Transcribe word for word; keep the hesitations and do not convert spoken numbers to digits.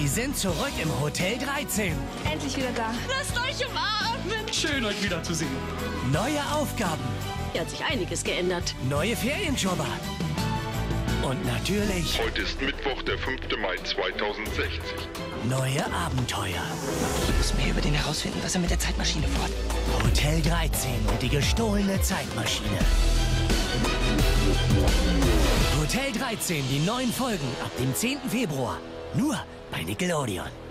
Sie sind zurück im Hotel dreizehn. Endlich wieder da. Lasst euch umarmen. Schön, euch wiederzusehen. Neue Aufgaben. Hier hat sich einiges geändert. Neue Ferienjobber. Und natürlich Heute ist Mittwoch, der fünfte Mai zweitausendsechzig. neue Abenteuer. Ich muss mehr über den herausfinden, was er mit der Zeitmaschine vorhat. Hotel dreizehn und die gestohlene Zeitmaschine. Hotel dreizehn, die neuen Folgen ab dem zehnten Februar. Nur bei Nickelodeon.